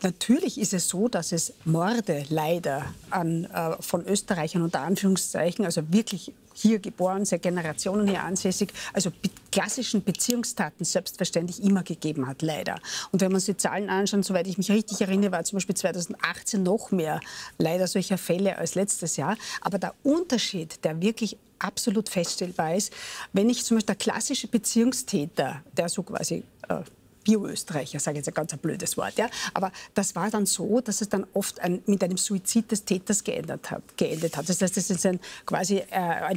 Natürlich ist es so, dass es Morde leider von Österreichern unter Anführungszeichen, also wirklich hier geboren, seit Generationen hier ansässig, also klassischen Beziehungstaten selbstverständlich immer gegeben hat, leider. Und wenn wir uns die Zahlen anschauen, soweit ich mich richtig erinnere, war zum Beispiel 2018 noch mehr leider solcher Fälle als letztes Jahr. Aber der Unterschied, der wirklich absolut feststellbar ist, wenn ich zum Beispiel der klassische Beziehungstäter, der so quasi Bio-Österreicher, sage ich jetzt ein ganz blödes Wort, ja. Aber das war dann so, dass es dann oft mit einem Suizid des Täters geendet hat. Das heißt, dass es quasi ein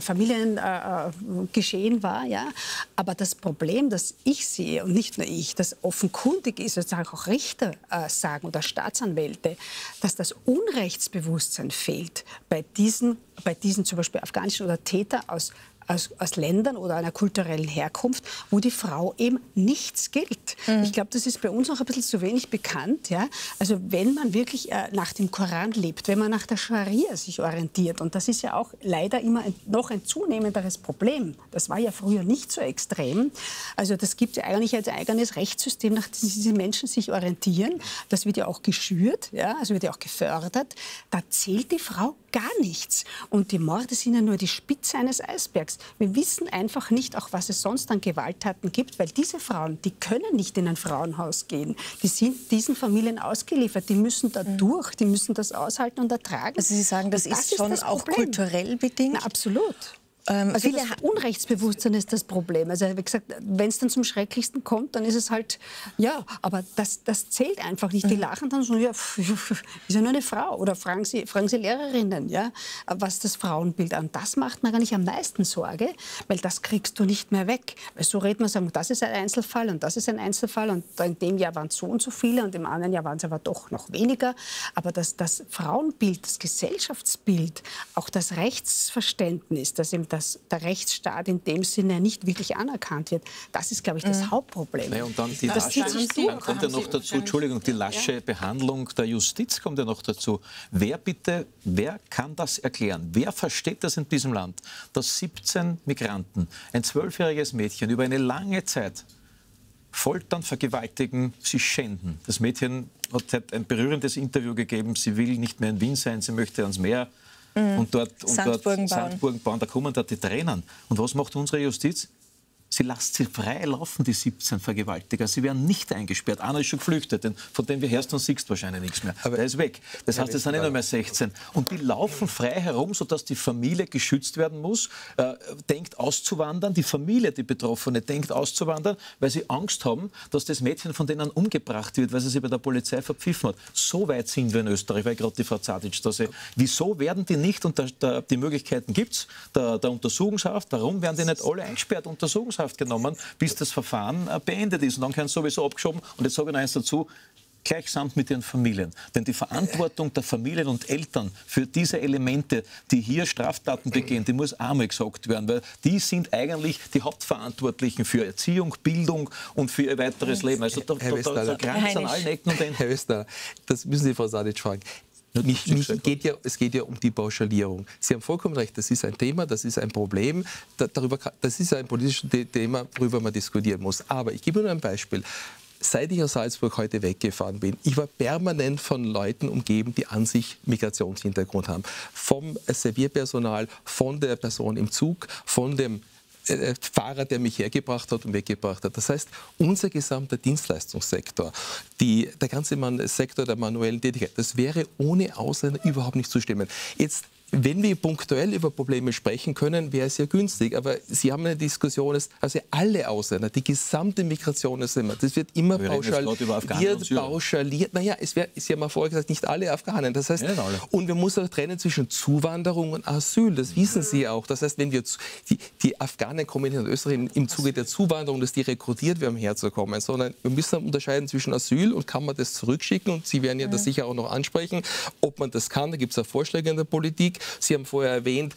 Familiengeschehen war, ja. Aber das Problem, das ich sehe, und nicht nur ich, das offenkundig ist, das auch Richter sagen oder Staatsanwälte, dass das Unrechtsbewusstsein fehlt bei diesen zum Beispiel afghanischen oder Täter aus Ländern oder einer kulturellen Herkunft, wo die Frau eben nichts gilt. Ich glaube, das ist bei uns noch ein bisschen zu wenig bekannt. Ja? Also wenn man wirklich nach dem Koran lebt, wenn man nach der Scharia sich orientiert, und das ist ja auch leider immer noch ein zunehmenderes Problem. Das war ja früher nicht so extrem. Also das gibt ja eigentlich als eigenes Rechtssystem, nach dem diese Menschen sich orientieren. Das wird ja auch geschürt, ja? Also wird ja auch gefördert. Da zählt die Frau gar nichts. Und die Morde sind ja nur die Spitze eines Eisbergs. Wir wissen einfach nicht, auch was es sonst an Gewalttaten gibt, weil diese Frauen, die können nicht in ein Frauenhaus gehen. Die sind diesen Familien ausgeliefert. Die müssen da durch, die müssen das aushalten und ertragen. Also Sie sagen, das ist schon auch kulturell bedingt? Na, absolut. Also das Unrechtsbewusstsein ist das Problem. Also wie gesagt, wenn es dann zum Schrecklichsten kommt, dann ist es halt, ja, aber das zählt einfach nicht. Die lachen dann so, ja, ist ja nur eine Frau. Oder fragen Sie Lehrerinnen, ja, was das Frauenbild an. Das macht mir gar nicht am meisten Sorge, weil das kriegst du nicht mehr weg. Weil so redet man, sagen, das ist ein Einzelfall und das ist ein Einzelfall und in dem Jahr waren es so und so viele und im anderen Jahr waren es aber doch noch weniger. Aber das Frauenbild, das Gesellschaftsbild, auch das Rechtsverständnis, das eben der Rechtsstaat in dem Sinne nicht wirklich anerkannt wird. Das ist, glaube ich, das Hauptproblem. Naja, und dann dann kommt ja noch dazu, Entschuldigung, die lasche Behandlung der Justiz kommt ja noch dazu. Wer kann das erklären? Wer versteht das in diesem Land, dass 17 Migranten, ein 12-jähriges Mädchen über eine lange Zeit foltern, vergewaltigen, sie schänden? Das Mädchen hat ein berührendes Interview gegeben, sie will nicht mehr in Wien sein, sie möchte ans Meer. Und dort Sandburgen bauen, da kommen da die Tränen. Und was macht unsere Justiz? Sie lässt sie frei laufen, die 17 Vergewaltiger. Sie werden nicht eingesperrt. Einer ist schon geflüchtet, von dem wir hörst und siehst wahrscheinlich nichts mehr. Aber der ist weg. Das heißt, es sind nicht nur mehr 16. Und die laufen frei herum, sodass die Familie geschützt werden muss, denkt auszuwandern. Die Familie, die Betroffene, denkt auszuwandern, weil sie Angst haben, dass das Mädchen von denen umgebracht wird, weil sie sich bei der Polizei verpfiffen hat. So weit sind wir in Österreich, weil gerade die Frau Zadic da sieht. Wieso werden die nicht, und die Möglichkeiten gibt es, der Untersuchungshaft, warum werden die nicht alle eingesperrt, Untersuchungshaft genommen, bis das Verfahren beendet ist. Und dann können sie sowieso abgeschoben. Und jetzt sage ich noch eins dazu, gleichsamt mit ihren Familien. Denn die Verantwortung der Familien und Eltern für diese Elemente, die hier Straftaten begehen, die muss einmal gesagt werden, weil die sind eigentlich die Hauptverantwortlichen für Erziehung, Bildung und für ihr weiteres Leben. Also da grenzt an allen Ecken und Enden. Herr Westner, das müssen Sie Frau Sadic fragen. Es geht ja um die Pauschalierung. Sie haben vollkommen recht, das ist ein Thema, das ist ein Problem, das ist ein politisches Thema, worüber man diskutieren muss. Aber ich gebe nur ein Beispiel. Seit ich aus Salzburg heute weggefahren bin, ich war permanent von Leuten umgeben, die an sich Migrationshintergrund haben. Vom Servierpersonal, von der Person im Zug, von dem Fahrer, der mich hergebracht hat und weggebracht hat. Das heißt, unser gesamter Dienstleistungssektor, der ganze Sektor der manuellen Tätigkeit, das wäre ohne Ausländer überhaupt nicht zu stemmen. Jetzt, wenn wir punktuell über Probleme sprechen können, wäre es ja günstig. Aber Sie haben eine Diskussion, also alle Ausländer, die gesamte Migration, das wird immer pauschaliert. Naja, Sie haben ja vorher gesagt, nicht alle Afghanen. Das heißt, und wir müssen auch trennen zwischen Zuwanderung und Asyl. Das wissen Sie auch. Das heißt, wenn wir die Afghanen kommen in Österreich im Zuge der Zuwanderung, dass die rekrutiert werden, herzukommen, sondern wir müssen unterscheiden zwischen Asyl und kann man das zurückschicken. Und Sie werden ja das sicher auch noch ansprechen, ob man das kann. Da gibt es auch Vorschläge in der Politik. Sie haben vorher erwähnt,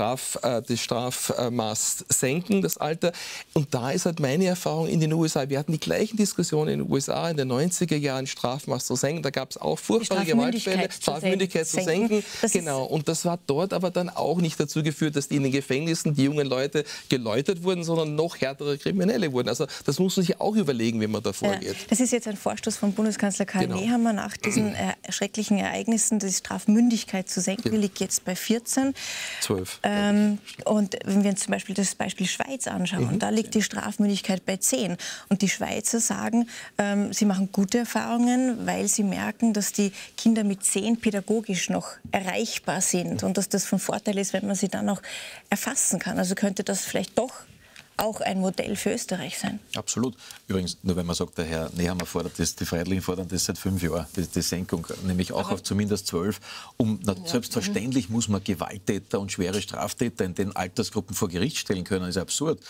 das Strafmaß senken, das Alter. Und da ist halt meine Erfahrung in den USA. Wir hatten die gleichen Diskussionen in den USA in den 90er Jahren, Strafmaß zu senken. Da gab es auch furchtbare Gewaltfälle, Strafmündigkeit zu senken. Genau. Und das hat dort aber dann auch nicht dazu geführt, dass in den Gefängnissen die jungen Leute geläutert wurden, sondern noch härtere Kriminelle wurden. Also das muss man sich auch überlegen, wie man da vorgeht. Das ist jetzt ein Vorstoß von Bundeskanzler Karl Nehammer nach diesen schrecklichen Ereignissen, die Strafmündigkeit zu senken. Die liegt jetzt bei 14. 12. Und wenn wir uns zum Beispiel das Beispiel Schweiz anschauen, da liegt die Strafmündigkeit bei 10. Und die Schweizer sagen, sie machen gute Erfahrungen, weil sie merken, dass die Kinder mit 10 pädagogisch noch erreichbar sind und dass das von Vorteil ist, wenn man sie dann auch erfassen kann. Also könnte das vielleicht doch auch ein Modell für Österreich sein. Absolut. Übrigens, nur wenn man sagt, der Herr Nehammer fordert das, die Freiheitlichen fordern das seit 5 Jahren, die Senkung, nämlich auch auf zumindest 12. Selbstverständlich muss man Gewalttäter und schwere Straftäter in den Altersgruppen vor Gericht stellen können. Das ist absurd.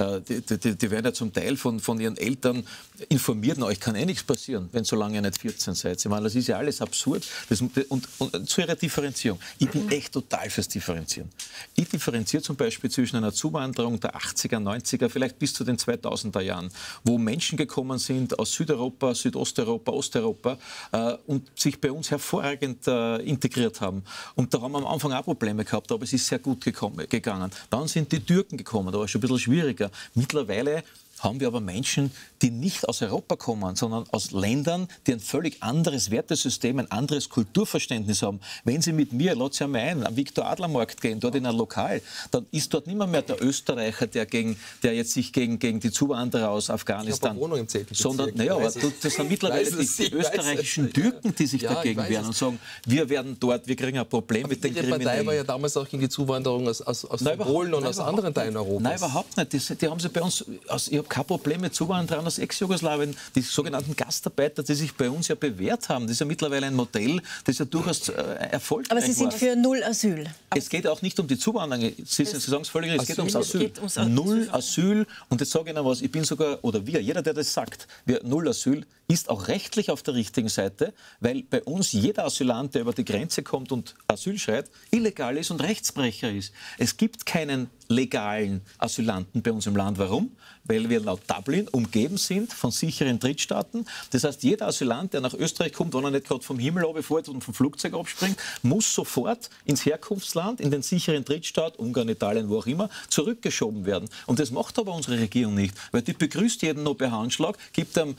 Die werden ja zum Teil von ihren Eltern informiert, euch kann nichts passieren, wenn solange ihr nicht 14 seid. Ich meine, das ist ja alles absurd. Und zu ihrer Differenzierung. Ich bin echt total fürs Differenzieren. Ich differenziere zum Beispiel zwischen einer Zuwanderung der 80er, 90er, vielleicht bis zu den 2000er Jahren, wo Menschen gekommen sind aus Südeuropa, Südosteuropa, Osteuropa und sich bei uns hervorragend integriert haben. Und da haben wir am Anfang auch Probleme gehabt, aber es ist sehr gut gegangen. Dann sind die Türken gekommen, da war es schon ein bisschen schwieriger. Mittlerweile haben wir aber Menschen, die nicht aus Europa kommen, sondern aus Ländern, die ein völlig anderes Wertesystem, ein anderes Kulturverständnis haben. Wenn Sie mit mir, lass Sie mal am Viktor-Adler-Markt gehen, dort in ein Lokal, dann ist dort nicht mehr der Österreicher, der jetzt sich gegen die Zuwanderer aus Afghanistan, sondern, naja, das sind mittlerweile die österreichischen Türken, die sich dagegen wehren und sagen, wir werden dort, wir kriegen ein Problem mit den Kriminellen. Die Partei war ja damals auch gegen die Zuwanderung aus Polen und aus anderen Teilen Europas. Nein, überhaupt nicht. Die haben sie bei uns, ich habe kein Problem mit Zuwanderern aus Ex-Jugoslawien, die sogenannten Gastarbeiter, die sich bei uns ja bewährt haben. Das ist ja mittlerweile ein Modell, das ja durchaus erfolgreich war. Aber Sie sind für Null Asyl. Es geht auch nicht um die Zuwanderung. Sie sagen es völlig richtig, es geht ums Asyl. Null Asyl. Und jetzt sage ich Ihnen was, ich bin sogar, oder jeder, der das sagt, Null Asyl, ist auch rechtlich auf der richtigen Seite, weil bei uns jeder Asylant, der über die Grenze kommt und Asyl schreit, illegal ist und Rechtsbrecher ist. Es gibt keinen legalen Asylanten bei uns im Land. Warum? Weil wir laut Dublin umgeben sind von sicheren Drittstaaten. Das heißt, jeder Asylant, der nach Österreich kommt, wenn er nicht gerade vom Himmel runterfällt und vom Flugzeug abspringt, muss sofort ins Herkunftsland, in den sicheren Drittstaat, Ungarn, Italien, wo auch immer, zurückgeschoben werden. Und das macht aber unsere Regierung nicht, weil die begrüßt jeden noch per Handschlag, gibt ihm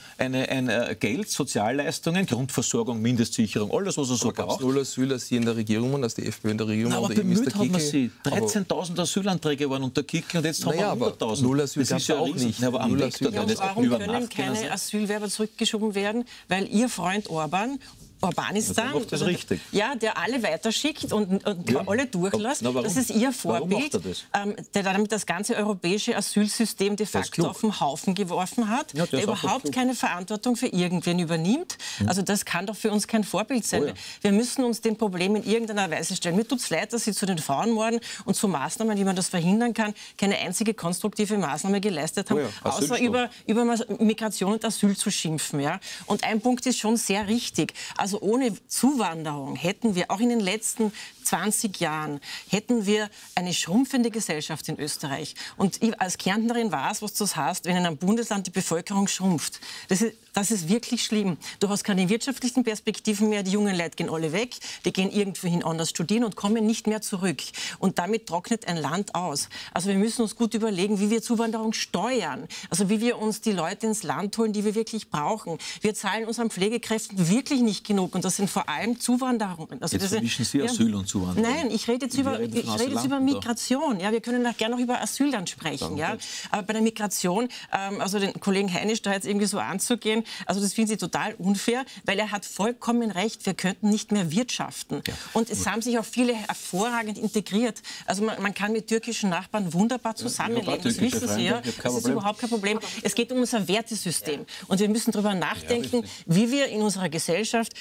Geld, Sozialleistungen, Grundversorgung, Mindestsicherung, alles, was er so braucht. Null Asyl, als Sie in der Regierung waren, als die FPÖ in der Regierung war. Aber bemüht haben wir sie. 13.000 Asylanträge waren unter Kickl und jetzt haben wir 100.000. Null Asyl gab es ja auch nicht. Aber am Weg warum können keine Asylwerber zurückgeschoben werden? Weil Ihr Freund Orbanistan, das richtig. Ja, der alle weiterschickt und alle durchlässt. Das ist Ihr Vorbild, der damit das ganze europäische Asylsystem de facto auf den Haufen geworfen hat, der überhaupt keine Verantwortung für irgendwen übernimmt. Also das kann doch für uns kein Vorbild sein. Oh ja. Wir müssen uns dem Problem in irgendeiner Weise stellen. Mir tut es leid, dass Sie zu den Frauenmorden und zu Maßnahmen, wie man das verhindern kann, keine einzige konstruktive Maßnahme geleistet haben, außer über Migration und Asyl zu schimpfen. Ja? Und ein Punkt ist schon sehr richtig. Also ohne Zuwanderung hätten wir auch in den letzten 20 Jahren hätten wir eine schrumpfende Gesellschaft in Österreich. Und ich als Kärntnerin weiß, was das heißt, wenn in einem Bundesland die Bevölkerung schrumpft. Das ist wirklich schlimm. Du hast keine wirtschaftlichen Perspektiven mehr, die jungen Leute gehen alle weg, die gehen irgendwohin anders studieren und kommen nicht mehr zurück. Und damit trocknet ein Land aus. Also wir müssen uns gut überlegen, wie wir Zuwanderung steuern. Also wie wir uns die Leute ins Land holen, die wir wirklich brauchen. Wir zahlen unseren Pflegekräften wirklich nicht genug und das sind vor allem Zuwanderungen. Also jetzt vermischen Sie Asyl und Zuwanderung. Nein, ich rede jetzt über Migration. Ja, wir können auch gerne noch über Asyl dann sprechen. Ja. Aber bei der Migration, also den Kollegen Heinisch da jetzt irgendwie so anzugehen, also das finde ich total unfair, weil er hat vollkommen recht, wir könnten nicht mehr wirtschaften. Ja. Und es haben sich auch viele hervorragend integriert. Also man kann mit türkischen Nachbarn wunderbar zusammenleben, das wissen Sie ja. Das ist überhaupt kein Problem. Es geht um unser Wertesystem. Und wir müssen darüber nachdenken, wie wir in unserer Gesellschaft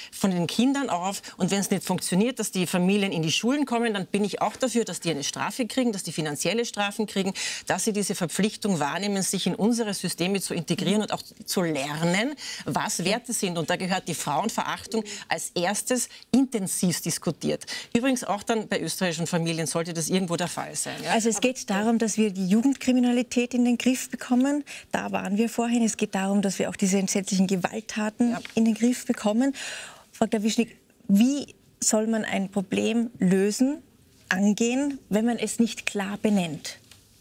von den Kindern auf. Und wenn es nicht funktioniert, dass die Familien in die Schulen kommen, dann bin ich auch dafür, dass die eine Strafe kriegen, dass die finanzielle Strafen kriegen, dass sie diese Verpflichtung wahrnehmen, sich in unsere Systeme zu integrieren und auch zu lernen, was Werte sind. Und da gehört die Frauenverachtung als erstes intensiv diskutiert. Übrigens auch dann bei österreichischen Familien sollte das irgendwo der Fall sein. Ja? Also es geht darum, dass wir die Jugendkriminalität in den Griff bekommen. Da waren wir vorhin. Es geht darum, dass wir auch diese entsetzlichen Gewalttaten in den Griff bekommen. Frau Glawischnik, wie soll man ein Problem lösen, angehen, wenn man es nicht klar benennt?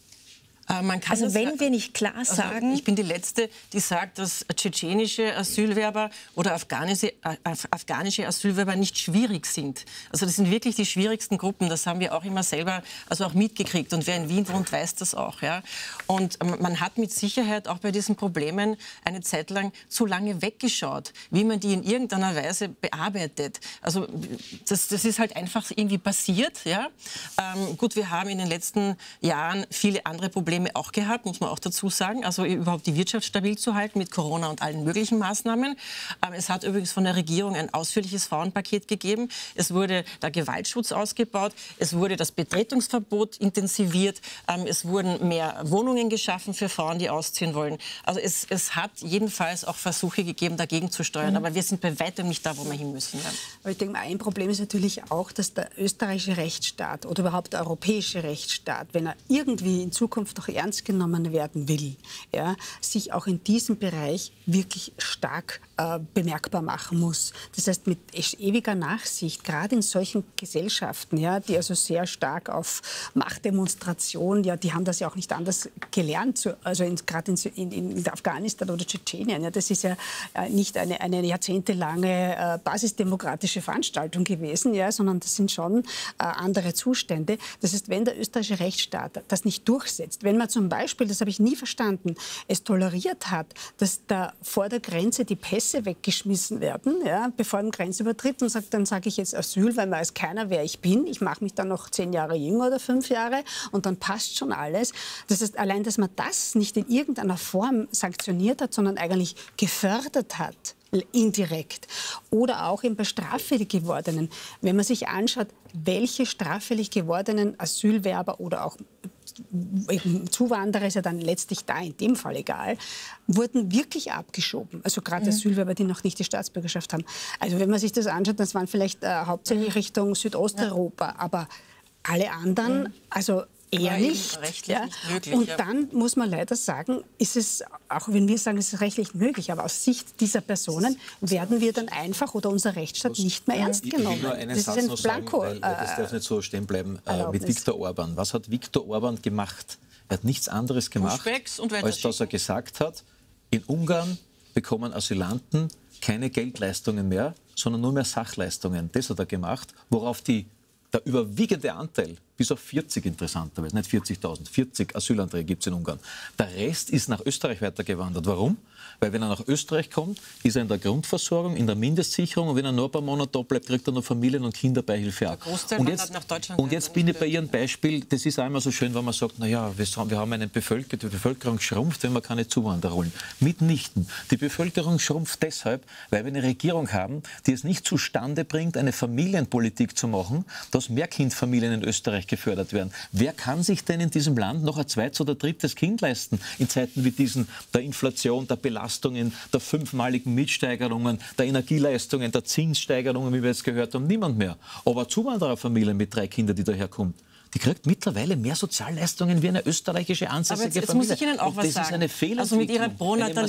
Man kann also wenn wir nicht klar sagen... Ich bin die Letzte, die sagt, dass tschetschenische Asylwerber oder afghanische Asylwerber nicht schwierig sind. Also das sind wirklich die schwierigsten Gruppen. Das haben wir auch immer selber auch mitgekriegt. Und wer in Wien wohnt, weiß das auch. Ja? Und man hat mit Sicherheit auch bei diesen Problemen eine Zeit lang zu lange weggeschaut, wie man die in irgendeiner Weise bearbeitet. Also das ist halt einfach irgendwie passiert. Ja? Gut, wir haben in den letzten Jahren viele andere Probleme auch gehabt, muss man auch dazu sagen. Also überhaupt die Wirtschaft stabil zu halten mit Corona und allen möglichen Maßnahmen. Es hat übrigens von der Regierung ein ausführliches Frauenpaket gegeben. Es wurde der Gewaltschutz ausgebaut. Es wurde das Betretungsverbot intensiviert. Es wurden mehr Wohnungen geschaffen für Frauen, die ausziehen wollen. Also es hat jedenfalls auch Versuche gegeben, dagegen zu steuern. Aber wir sind bei weitem nicht da, wo wir hin müssen. Ja. Aber ich denke, ein Problem ist natürlich auch, dass der österreichische Rechtsstaat oder überhaupt der europäische Rechtsstaat, wenn er irgendwie in Zukunft noch ernst genommen werden will, ja, sich auch in diesem Bereich wirklich stark bemerkbar machen muss. Das heißt, mit ewiger Nachsicht, gerade in solchen Gesellschaften, ja, die also sehr stark auf Machtdemonstration, ja, die haben das ja auch nicht anders gelernt, also gerade in Afghanistan oder Tschetschenien. Ja, das ist ja nicht eine jahrzehntelange basisdemokratische Veranstaltung gewesen, ja, sondern das sind schon andere Zustände. Das heißt, wenn der österreichische Rechtsstaat das nicht durchsetzt, wenn man zum Beispiel, das habe ich nie verstanden, es toleriert hat, dass da vor der Grenze die Pässe weggeschmissen werden, ja, bevor ein Grenzübertritt und sagt, dann sage ich jetzt Asyl, weil weiß keiner, wer ich bin. Ich mache mich dann noch 10 Jahre jünger oder 5 Jahre und dann passt schon alles. Das heißt, allein, dass man das nicht in irgendeiner Form sanktioniert hat, sondern eigentlich gefördert hat, indirekt. Oder auch eben bei straffällig gewordenen. Wenn man sich anschaut, welche straffällig gewordenen Asylwerber oder auch eben Zuwanderer, ist ja dann letztlich da in dem Fall egal, wurden wirklich abgeschoben. Also gerade Asylwerber, die noch nicht die Staatsbürgerschaft haben. Also wenn man sich das anschaut, das waren vielleicht hauptsächlich Richtung Südosteuropa, aber alle anderen, also eher nicht. Ja. Nicht möglich, und dann muss man leider sagen, ist es, auch wenn wir sagen, es ist rechtlich möglich, aber aus Sicht dieser Personen werden wir dann einfach oder unser Rechtsstaat nicht mehr ernst genommen. Ich will nur einen Satz noch sagen, weil das darf nicht so stehen bleiben mit Viktor Orban. Was hat Viktor Orban gemacht? Er hat nichts anderes gemacht, als dass er gesagt hat, in Ungarn bekommen Asylanten keine Geldleistungen mehr, sondern nur mehr Sachleistungen. Das hat er gemacht, worauf der überwiegende Anteil, bis auf 40 interessanterweise, nicht 40.000, 40 Asylanträge gibt es in Ungarn. Der Rest ist nach Österreich weitergewandert. Warum? Weil wenn er nach Österreich kommt, ist er in der Grundversorgung, in der Mindestsicherung und wenn er nur ein paar Monate da bleibt, kriegt er noch Familien- und Kinderbeihilfe auch. Und jetzt bin ich bei Ihrem Beispiel, das ist auch immer so schön, wenn man sagt, naja, wir haben die Bevölkerung schrumpft, wenn wir keine Zuwanderer holen. Mitnichten. Die Bevölkerung schrumpft deshalb, weil wir eine Regierung haben, die es nicht zustande bringt, eine Familienpolitik zu machen, dass Mehrkindfamilien in Österreich gefördert werden. Wer kann sich denn in diesem Land noch ein zweites oder drittes Kind leisten in Zeiten wie diesen der Inflation, der Belastungen, der 5-maligen Mietsteigerungen, der Energieleistungen, der Zinssteigerungen, wie wir jetzt gehört haben? Niemand mehr. Aber Zuwandererfamilien mit 3 Kindern, die daherkommt, die kriegt mittlerweile mehr Sozialleistungen wie eine österreichische ansässige Familie. Aber jetzt muss ich Ihnen auch was sagen. Das ist eine Fehlentwicklung, also mit Ihrer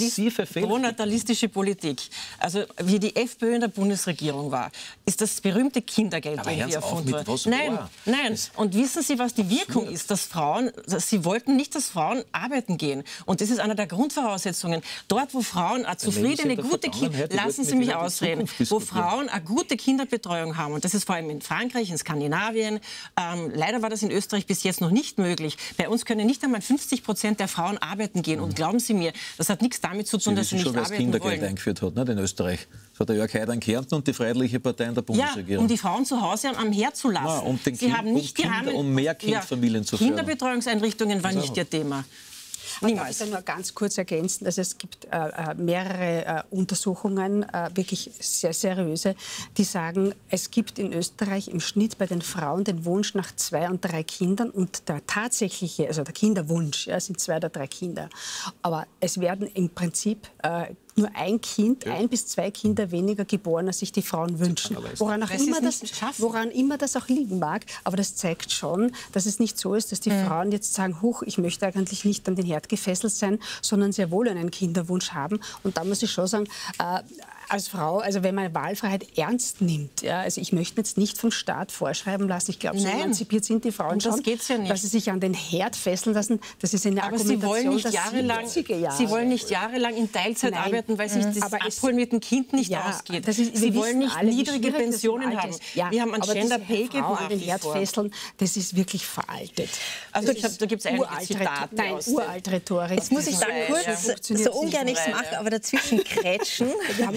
pronatalistische Politik, also wie die FPÖ in der Bundesregierung war, ist das berühmte Kindergeld irgendwie erfunden worden. Nein. Und wissen Sie, was die Wirkung ist? Dass Sie wollten nicht, dass Frauen arbeiten gehen. Und das ist einer der Grundvoraussetzungen. Dort, wo Frauen eine zufriedene, gute lassen Sie mich ausreden, wo Frauen eine gute Kinderbetreuung haben, und das ist vor allem in Frankreich, in Skandinavien, leider war das in Österreich bis jetzt noch nicht möglich. Bei uns können nicht einmal 50% der Frauen arbeiten gehen. Und glauben Sie mir, das hat nichts damit zu tun, dass sie nicht arbeiten wollen. Sie wissen schon, wer das Kindergeld eingeführt hat, nicht, in Österreich. Das hat der Jörg Haider in Kärnten und die Freiheitliche Partei in der Bundesregierung. Ja, um die Frauen zu Hause am Herd zu lassen. Um mehr Kindfamilien zu fördern. Kinderbetreuungseinrichtungen waren nicht ihr Thema. Niemals. Ich kann nur ganz kurz ergänzen, dass es gibt mehrere Untersuchungen, wirklich sehr seriöse, die sagen, es gibt in Österreich im Schnitt bei den Frauen den Wunsch nach 2 und 3 Kindern und der tatsächliche, also der Kinderwunsch, sind 2 oder 3 Kinder. Aber es werden im Prinzip nur ein Kind, 1 bis 2 Kinder weniger geboren, als sich die Frauen wünschen. Woran immer das auch liegen mag. Aber das zeigt schon, dass es nicht so ist, dass die Frauen jetzt sagen, huch, ich möchte eigentlich nicht an den Herd gefesselt sein, sondern sehr wohl einen Kinderwunsch haben. Und da muss ich schon sagen, als Frau, also wenn man Wahlfreiheit ernst nimmt, also ich möchte jetzt nicht vom Staat vorschreiben lassen, ich glaube, so emanzipiert sind die Frauen schon, dass sie sich an den Herd fesseln lassen, das ist eine Argumentation, Sie wollen nicht jahrelang in Teilzeit arbeiten, weil sich das Abholen mit dem Kind nicht ausgeht. Sie wollen nicht niedrige Pensionen haben. Wir haben ein Gender Pay Gap nach wie vor. Fesseln, das ist wirklich veraltet. Also ich glaube, da gibt es einige Zitate. Nein, uralt Rhetorik. Jetzt muss ich da kurz, so ungern ich es mache, aber dazwischen krätschen. Wir haben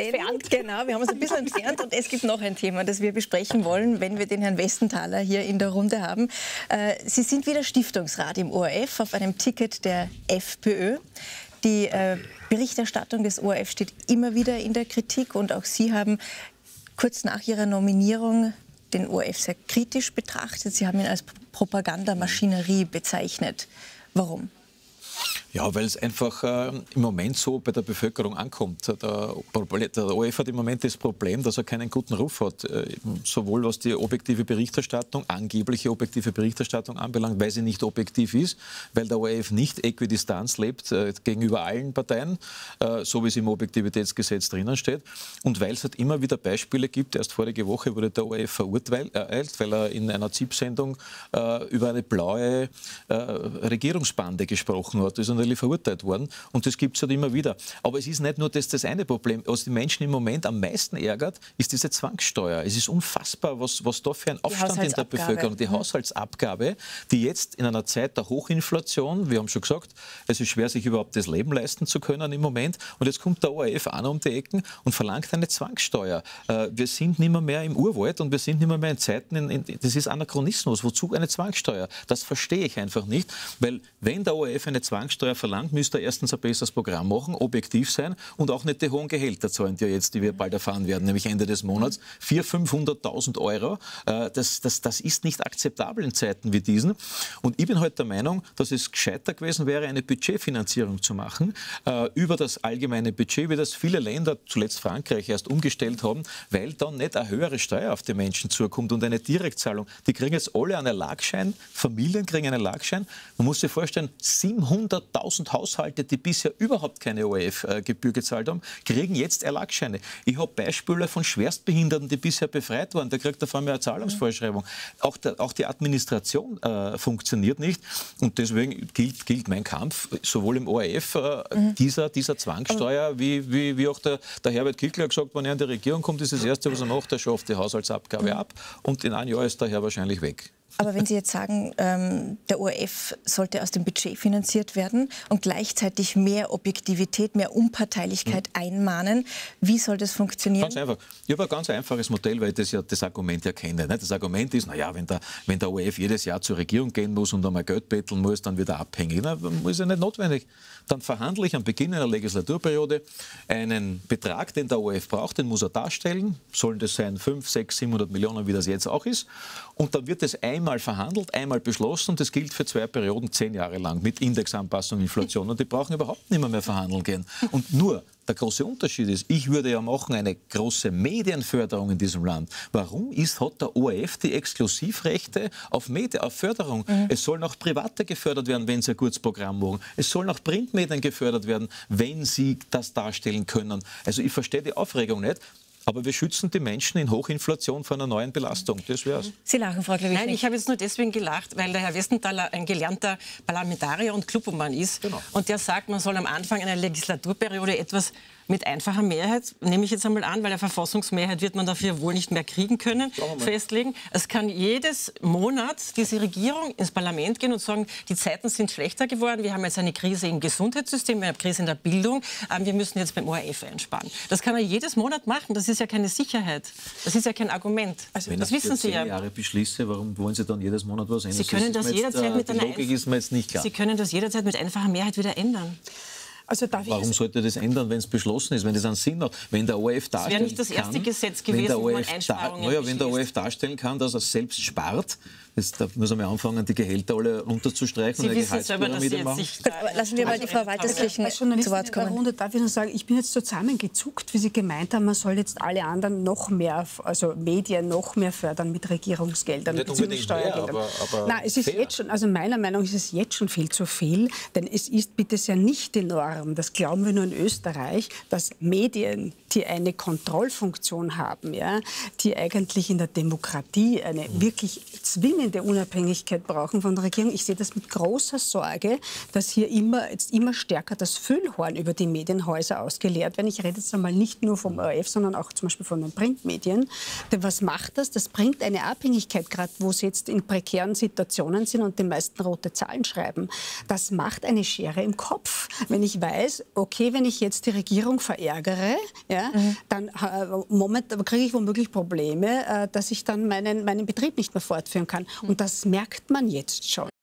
uns ein bisschen entfernt und es gibt noch ein Thema, das wir besprechen wollen, wenn wir den Herrn Westenthaler hier in der Runde haben. Sie sind wieder Stiftungsrat im ORF auf einem Ticket der FPÖ. Die Berichterstattung des ORF steht immer wieder in der Kritik und auch Sie haben kurz nach Ihrer Nominierung den ORF sehr kritisch betrachtet. Sie haben ihn als Propagandamaschinerie bezeichnet. Warum? Ja, weil es einfach im Moment so bei der Bevölkerung ankommt. Der ORF hat im Moment das Problem, dass er keinen guten Ruf hat. Sowohl was die objektive Berichterstattung, angebliche objektive Berichterstattung anbelangt, weil sie nicht objektiv ist, weil der ORF nicht Äquidistanz lebt gegenüber allen Parteien, so wie es im Objektivitätsgesetz drinnen steht. Und weil es halt immer wieder Beispiele gibt, erst vorige Woche wurde der ORF verurteilt, weil er in einer ZIP-Sendung über eine blaue Regierungsbande gesprochen hat. Das ist natürlich verurteilt worden und das gibt es halt immer wieder. Aber es ist nicht nur das eine Problem. Was die Menschen im Moment am meisten ärgert, ist diese Zwangssteuer. Es ist unfassbar, was da für ein Aufstand in der Bevölkerung, die Haushaltsabgabe, die jetzt in einer Zeit der Hochinflation, wir haben schon gesagt, es ist schwer, sich überhaupt das Leben leisten zu können im Moment. Und jetzt kommt der ORF an um die Ecken und verlangt eine Zwangssteuer. Wir sind nicht mehr im Urwald und wir sind nicht mehr in Zeiten, das ist Anachronismus. Wozu eine Zwangssteuer? Das verstehe ich einfach nicht, weil wenn der ORF eine Zwangssteuer verlangt, müsste er erstens ein besseres Programm machen, objektiv sein und auch nicht die hohen Gehälter zahlen, die wir bald erfahren werden, nämlich Ende des Monats. 400.000, 500.000 Euro. Das ist nicht akzeptabel in Zeiten wie diesen. Und ich bin heute der Meinung, dass es gescheiter gewesen wäre, eine Budgetfinanzierung zu machen, über das allgemeine Budget, wie das viele Länder, zuletzt Frankreich, erst umgestellt haben, weil dann nicht eine höhere Steuer auf die Menschen zukommt und eine Direktzahlung. Die kriegen jetzt alle einen Erlagsschein, Familien kriegen einen Erlagsschein. Man muss sich vorstellen, 700.000 Haushalte, die bisher überhaupt keine ORF-Gebühr gezahlt haben, kriegen jetzt Erlagsscheine. Ich habe Beispiele von Schwerstbehinderten, die bisher befreit waren. Der kriegt auf einmal eine Zahlungsvorschreibung. Auch die Administration funktioniert nicht. Und deswegen gilt mein Kampf, sowohl im ORF dieser Zwangssteuer, wie auch der Herbert Kickl hat gesagt, wenn er in die Regierung kommt, ist das Erste, was er macht, er schafft die Haushaltsabgabe ab. Und in einem Jahr ist der Herr wahrscheinlich weg. Aber wenn Sie jetzt sagen, der ORF sollte aus dem Budget finanziert werden und gleichzeitig mehr Objektivität, mehr Unparteilichkeit einmahnen, wie soll das funktionieren? Ganz einfach. Ich habe ein ganz einfaches Modell, weil ich das Argument ja kenne. Das Argument ist, naja, wenn der ORF jedes Jahr zur Regierung gehen muss und einmal Geld betteln muss, dann wird er abhängig. Na, ist ja nicht notwendig. Dann verhandle ich am Beginn einer Legislaturperiode einen Betrag, den der ORF braucht, den muss er darstellen. Sollen das sein 500, 600, 700 Millionen, wie das jetzt auch ist. Und dann wird es einmal verhandelt, einmal beschlossen und das gilt für 2 Perioden 10 Jahre lang mit Indexanpassung und Inflation. Und die brauchen überhaupt nicht mehr verhandeln gehen. Und nur der große Unterschied ist, ich würde ja machen eine große Medienförderung in diesem Land. Warum hat der ORF die Exklusivrechte auf Förderung? Es sollen auch Private gefördert werden, wenn sie ein gutes Programm machen. Es sollen auch Printmedien gefördert werden, wenn sie das darstellen können. Also ich verstehe die Aufregung nicht. Aber wir schützen die Menschen in Hochinflation vor einer neuen Belastung. Das wär's. Sie lachen, Frau Klawitsch. Nein, ich habe jetzt nur deswegen gelacht, weil der Herr Westenthaler ein gelernter Parlamentarier und Klubobmann ist. Genau. Und der sagt, man soll am Anfang einer Legislaturperiode etwas mit einfacher Mehrheit, nehme ich jetzt einmal an, weil eine Verfassungsmehrheit wird man dafür wohl nicht mehr kriegen können, festlegen. Es kann jedes Monat diese Regierung ins Parlament gehen und sagen, die Zeiten sind schlechter geworden, wir haben jetzt eine Krise im Gesundheitssystem, wir haben eine Krise in der Bildung, wir müssen jetzt beim ORF einsparen. Das kann er jedes Monat machen, das ist ja keine Sicherheit, das ist ja kein Argument. Also, das wissen Sie ja. Wenn ich 10 Jahre beschließe, warum wollen Sie dann jedes Monat was ändern? Sie können das jederzeit mit einer Logik ist mir jetzt nicht klar. Sie können das jederzeit mit einfacher Mehrheit wieder ändern. Also warum sollte das ändern, wenn es beschlossen ist, wenn das einen Sinn hat? Wenn der ORF darstellen kann... Das wäre nicht das erste Gesetz gewesen, wo man Einsparungen beschließt. Wenn der ORF darstellen kann, dass er selbst spart, da muss er mal anfangen, die Gehälter alle runterzustreichen und eine Gehaltspyramide machen. Lassen wir mal die Frau Walterskirchen zu Wort kommen. Runde darf ich nur sagen, ich bin jetzt zusammengezuckt, wie Sie gemeint haben, man soll jetzt alle anderen noch mehr, also Medien noch mehr fördern mit Regierungsgeldern, mit Steuergeldern. Nein, es ist jetzt schon, also meiner Meinung nach ist es jetzt schon viel zu viel, denn es ist bitte sehr nicht die Norm, das glauben wir nur in Österreich, dass Medien, die eine Kontrollfunktion haben, ja, die eigentlich in der Demokratie eine wirklich zwingende Unabhängigkeit brauchen von der Regierung. Ich sehe das mit großer Sorge, dass hier jetzt immer stärker das Füllhorn über die Medienhäuser ausgeleert wird. Ich rede jetzt einmal nicht nur vom ORF, sondern auch zum Beispiel von den Printmedien. Denn was macht das? Das bringt eine Abhängigkeit, gerade wo sie jetzt in prekären Situationen sind und die meisten rote Zahlen schreiben. Das macht eine Schere im Kopf. Wenn ich weiß, okay, wenn ich jetzt die Regierung verärgere, ja, dann kriege ich womöglich Probleme, dass ich dann meinen Betrieb nicht mehr fortführen kann. Und das merkt man jetzt schon.